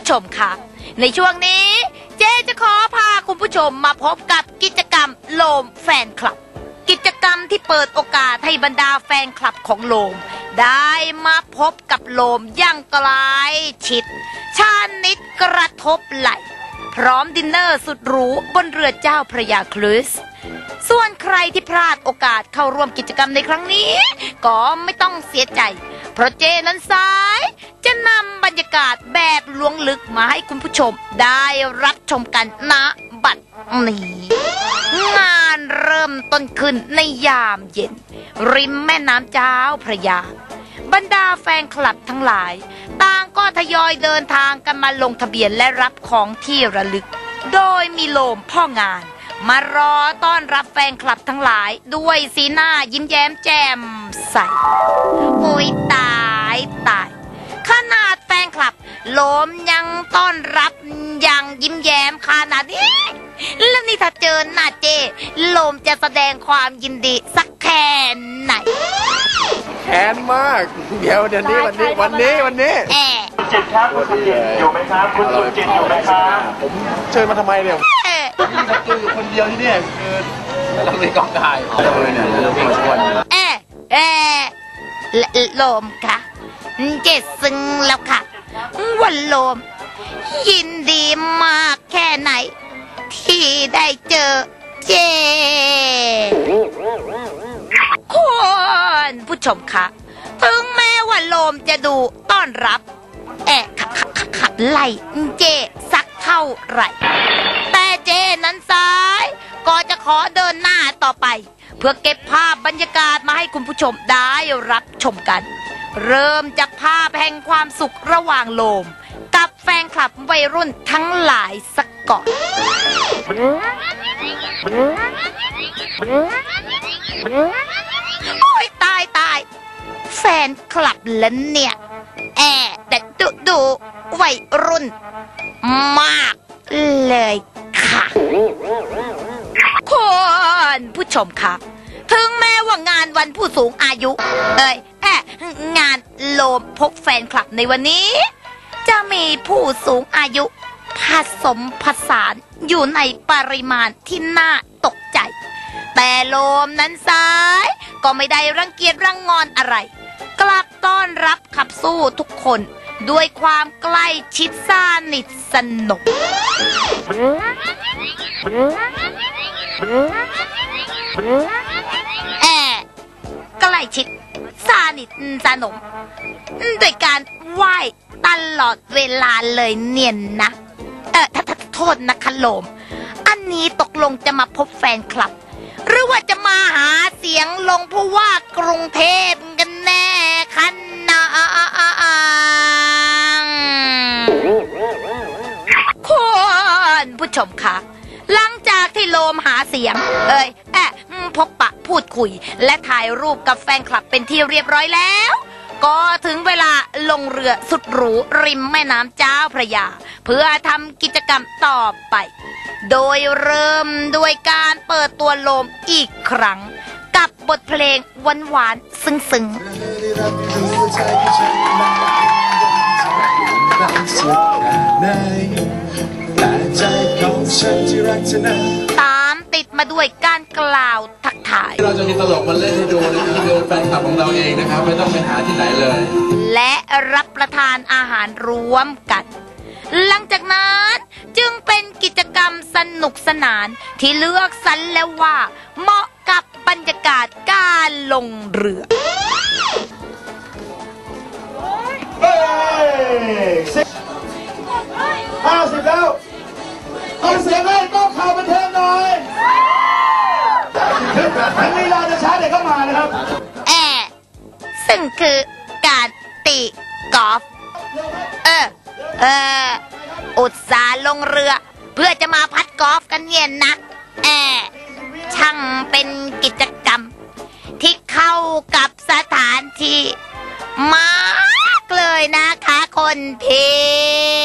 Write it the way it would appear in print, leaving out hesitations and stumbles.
ผู้ชมค่ะในช่วงนี้เจ๊จะขอพาคุณผู้ชมมาพบกับกิจกรรมโลมแฟนคลับกิจกรรมที่เปิดโอกาสให้บรรดาแฟนคลับของโลมได้มาพบกับโลมอย่างใกล้ชิดชานิดกระทบไหลพร้อมดินเนอร์สุดหรูบนเรือเจ้าพระยาครุซส่วนใครที่พลาดโอกาสเข้าร่วมกิจกรรมในครั้งนี้ก็ไม่ต้องเสียใจเพราะเจนั้นสายจะนำบรรยากาศแบบล้วงลึกมาให้คุณผู้ชมได้รับชมกันณบัดนี้งานเริ่มต้นขึ้นในยามเย็นริมแม่น้ำเจ้าพระยาบรรดาแฟนคลับทั้งหลายต่างก็ทยอยเดินทางกันมาลงทะเบียนและรับของที่ระลึกโดยมีโลมพ่องานมารอต้อนรับแฟนคลับทั้งหลายด้วยสีหน้ายิ้มแย้มแจ่มใสโอ้ยตายขนาดแฟนคลับโลมยังต้อนรับอย่างยิ้มแย้มขนาดนี้แล้วนี่ถ้าเจอหน้าเจโลมจะแสดงความยินดีสักแค่ไหนแค้นมากเดี๋ยวนี้วันนี้คุณจิตครับคุณจิตอยู่ไหมครับคุณสุจิตอยู่ไหมครับผมเชิญมาทำไมเนี่ยนี่ตะกูอยู่คนเดียวที่นี่คือเราเป็นกองถ่ายเนี่ยเราเป็นชวนโลมค่ะเจซึ้งแล้วค่ะวันโลมยินดีมากแค่ไหนที่ได้เจอเจคุณผู้ชมคะถึงแม้ว่าโลมจะดูต้อนรับขัดไล่เจสักเท่าไหร่แต่เจนั้นซ้ายก็จะขอเดินหน้าต่อไปเพื่อเก็บภาพบรรยากาศมาให้คุณผู้ชมได้รับชมกันเริ่มจากภาพแห่งความสุขระหว่างโลมกับแฟนคลับวัยรุ่นทั้งหลายสักก่อนโอ้ยตายแฟนคลับแล้วเนี่ยแต่ดูวัยรุ่นมากเลยค่ะคุณผู้ชมค่ะถึงแม้ว่างานวันผู้สูงอายุงานโลมพบแฟนคลับในวันนี้จะมีผู้สูงอายุผสมผสานอยู่ในปริมาณที่น่าตกใจแต่โลมนั้นซ้ายก็ไม่ได้รังเกียจรังงอนอะไรกลับต้อนรับขับสู้ทุกคนด้วยความใกล้ชิดสนิทสนมใกล้ชิดสนิทสนมโดยการไหว้ตลอดเวลาเลยเนียนนะโทษนะคะโลมอันนี้ตกลงจะมาพบแฟนคลับหรือว่าจะมาหาเสียงลงผู้ว่ากรุงเทพกันแน่คะนะคุณผู้ชมคะหลังจากที่โลมหาเสียงพบปะพูดคุยและถ่ายรูปกับแฟนคลับเป็นที่เรียบร้อยแล้วก็ถึงเวลาลงเรือสุดหรูริมแม่น้ำเจ้าพระยาเพื่อทำกิจกรรมต่อไปโดยเริ่มด้วยการเปิดตัวโลมอีกครั้งกับบทเพลงหวานๆซึ้งๆตามติดมาด้วยการกล่าวทักทายเราจะมีตลกมาเล่นให้ดูนะครับโดยแฟนคลับของเราเองนะครับไม่ต้องไปหาที่ไหนเลยและรับประทานอาหารรวมกันหลังจากนั้นจึงเป็นกิจกรรมสนุกสนานที่เลือกสรรแล้วว่าเหมาะกับบรรยากาศการลงเรือ 50แล้วเอาเสียงให้ต้องข่าวบันเทิงหน่อยทั้งนี้เราจะช้าเด็กเข้ามานะครับซึ่งคือการตีกอล์ฟอุตส่าห์ลงเรือเพื่อจะมาพัดกอล์ฟกันเย็นนะช่างเป็นกิจกรรมที่เข้ากับสถานที่มากเลยนะคะคนเพ